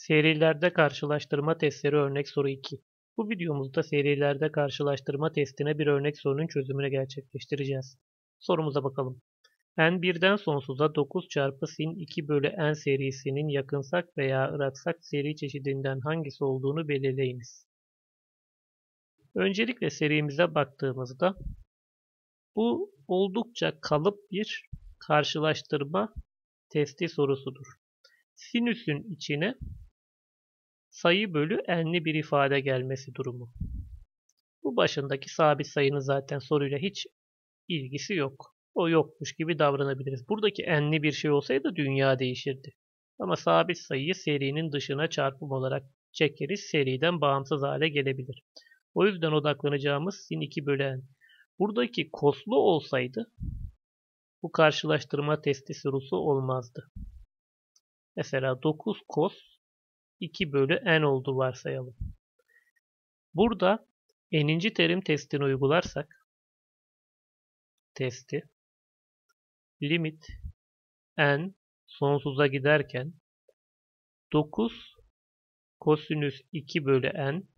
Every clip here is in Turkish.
Serilerde karşılaştırma testleri örnek soru 2. Bu videomuzda serilerde karşılaştırma testine bir örnek sorunun çözümünü gerçekleştireceğiz. Sorumuza bakalım. N birden sonsuza 9 çarpı sin 2 bölü n serisinin yakınsak veya ıraksak seri çeşidinden hangisi olduğunu belirleyiniz. Öncelikle serimize baktığımızda bu oldukça kalıp bir karşılaştırma testi sorusudur. Sinüsün içine sayı bölü n'li bir ifade gelmesi durumu. Bu başındaki sabit sayının zaten soruyla hiç ilgisi yok. O yokmuş gibi davranabiliriz. Buradaki n'li bir şey olsaydı dünya değişirdi. Ama sabit sayıyı serinin dışına çarpım olarak çekeriz. Seriden bağımsız hale gelebilir. O yüzden odaklanacağımız sin 2 bölü n. Buradaki koslu olsaydı bu karşılaştırma testi sorusu olmazdı. Mesela 9 kos 2 bölü n oldu varsayalım. Burada n'inci terim testini uygularsak testi limit n sonsuza giderken 9 kosinüs 2 bölü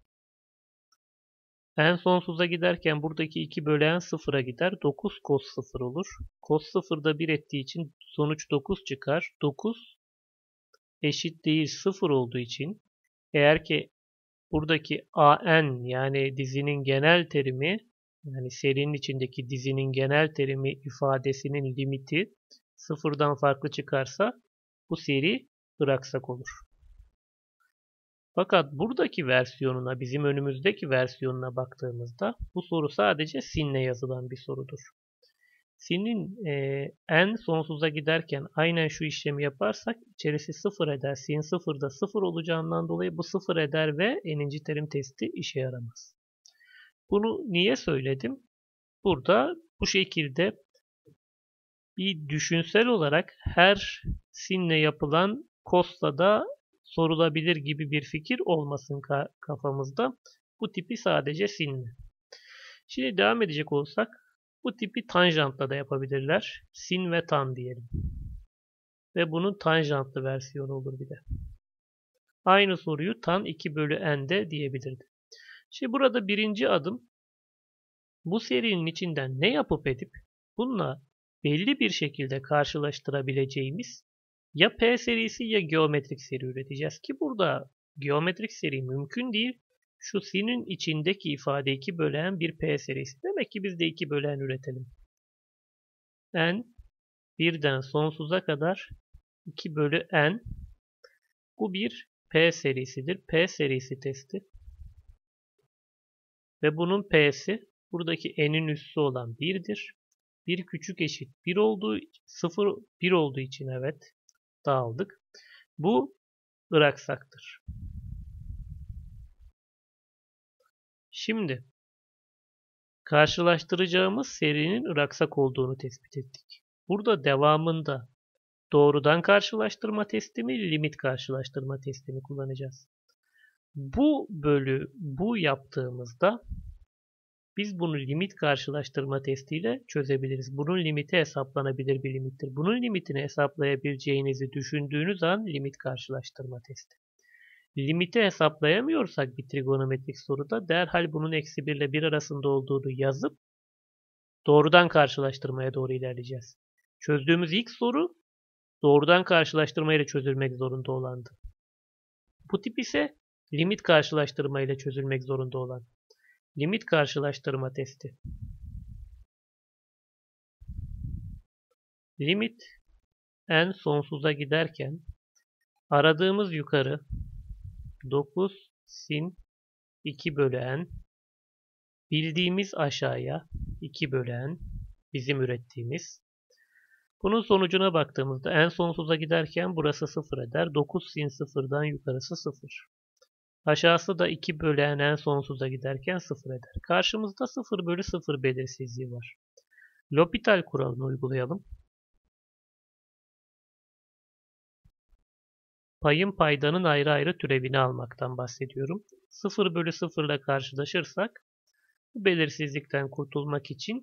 n sonsuza giderken buradaki 2 bölü n sıfıra gider. 9 cos 0 olur. Cos 0 da 1 ettiği için sonuç 9 çıkar. 9 eşit değil 0 olduğu için eğer ki buradaki an yani dizinin genel terimi yani serinin içindeki dizinin genel terimi ifadesinin limiti sıfırdan farklı çıkarsa bu seri ıraksak olur. Fakat buradaki versiyonuna, bizim önümüzdeki versiyonuna baktığımızda bu soru sadece sinle yazılan bir sorudur. Sinin n sonsuza giderken aynen şu işlemi yaparsak içerisi 0 eder. Sin 0'da 0 olacağından dolayı bu 0 eder ve n'inci terim testi işe yaramaz. Bunu niye söyledim? Burada bu şekilde bir düşünsel olarak her sinle yapılan cos'la da sorulabilir gibi bir fikir olmasın kafamızda. Bu tipi sadece sinle. Şimdi devam edecek olsak bu tipi tanjantla da yapabilirler. Sin ve tan diyelim. Ve bunun tanjantlı versiyonu olur bir de. Aynı soruyu tan 2 bölü n'de diyebilirdi. Şimdi burada birinci adım bu serinin içinden ne yapıp edip bununla belli bir şekilde karşılaştırabileceğimiz ya P serisi ya geometrik seri üreteceğiz ki burada geometrik seri mümkün değil. Şu sin'in içindeki ifade 2 bölü n bir P serisi. Demek ki biz de 2 bölü n üretelim. N birden sonsuza kadar 2 bölü n. Bu bir P serisidir. P serisi testi. Ve bunun P'si buradaki n'in üssü olan 1'dir. 1 küçük eşit 1 olduğu 0 1 olduğu için evet dağıldık. Bu ıraksaktır. Şimdi karşılaştıracağımız serinin ıraksak olduğunu tespit ettik. Burada devamında doğrudan karşılaştırma testi mi, limit karşılaştırma testini kullanacağız. Bu bölü bu yaptığımızda biz bunu limit karşılaştırma testiyle çözebiliriz. Bunun limiti hesaplanabilir bir limittir. Bunun limitini hesaplayabileceğinizi düşündüğünüz an limit karşılaştırma testi. Limiti hesaplayamıyorsak bir trigonometrik soruda derhal bunun eksi 1 ile 1 arasında olduğunu yazıp doğrudan karşılaştırmaya doğru ilerleyeceğiz. Çözdüğümüz ilk soru doğrudan karşılaştırmayla çözülmek zorunda olandı. Bu tip ise limit karşılaştırmayla çözülmek zorunda olan. Limit karşılaştırma testi. Limit n sonsuza giderken aradığımız yukarı 9 sin 2 bölü n bildiğimiz aşağıya 2 bölü n bizim ürettiğimiz. Bunun sonucuna baktığımızda n sonsuza giderken burası 0 eder. 9 sin 0'dan yukarısı 0. Aşağısı da 2 bölü n sonsuza giderken 0 eder. Karşımızda 0 bölü 0 belirsizliği var. L'Hopital kuralını uygulayalım. Payın paydanın ayrı ayrı türevini almaktan bahsediyorum. 0 bölü 0 ile karşılaşırsak bu belirsizlikten kurtulmak için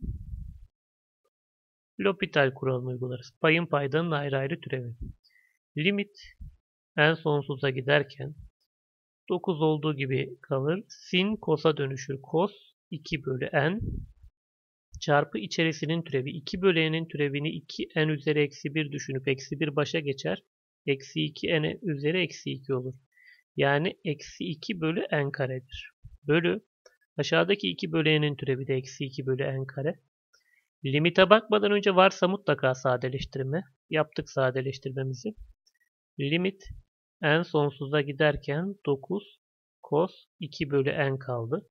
L'Hopital kuralını uygularız. Payın paydanın ayrı ayrı türevi. Limit n sonsuza giderken 9 olduğu gibi kalır. Sin cos'a dönüşür. Cos 2 bölü n çarpı içerisinin türevi. 2 bölü n'in türevini 2 n üzeri eksi 1 düşünüp eksi 1 başa geçer. Eksi 2 n üzeri eksi 2 olur. Yani eksi 2 bölü n karedir. Bölü aşağıdaki 2 bölü n'in türevi de eksi 2 bölü n kare. Limite bakmadan önce varsa mutlaka sadeleştirme. Yaptık sadeleştirmemizi. Limit n sonsuza giderken 9 cos 2 bölü n kaldı.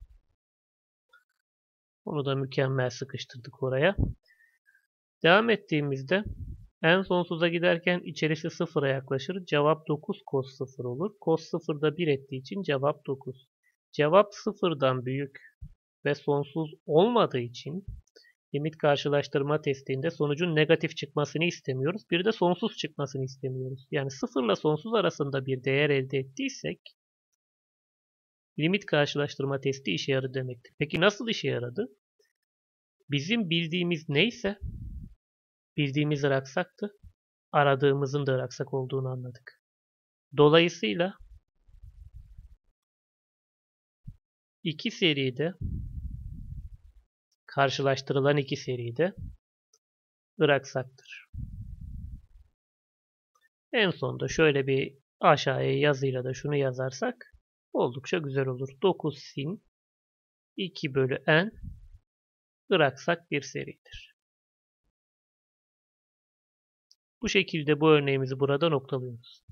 Onu da mükemmel sıkıştırdık oraya. Devam ettiğimizde n sonsuza giderken içerisi sıfıra yaklaşır. Cevap 9 cos 0 olur. Cos 0 da 1 ettiği için cevap 9. Cevap sıfırdan büyük ve sonsuz olmadığı için limit karşılaştırma testinde sonucun negatif çıkmasını istemiyoruz. Bir de sonsuz çıkmasını istemiyoruz. Yani 0 ile sonsuz arasında bir değer elde ettiysek limit karşılaştırma testi işe yaradı demektir. Peki nasıl işe yaradı? Bizim bildiğimiz neyse bildiğimiz ıraksaktı. Aradığımızın da ıraksak olduğunu anladık. Dolayısıyla iki seride karşılaştırılan iki seride ıraksaktır. En sonunda şöyle bir aşağıya yazıyla da şunu yazarsak oldukça güzel olur. 9 sin 2 bölü n ıraksak bir seridir. Bu şekilde bu örneğimizi burada noktalıyoruz.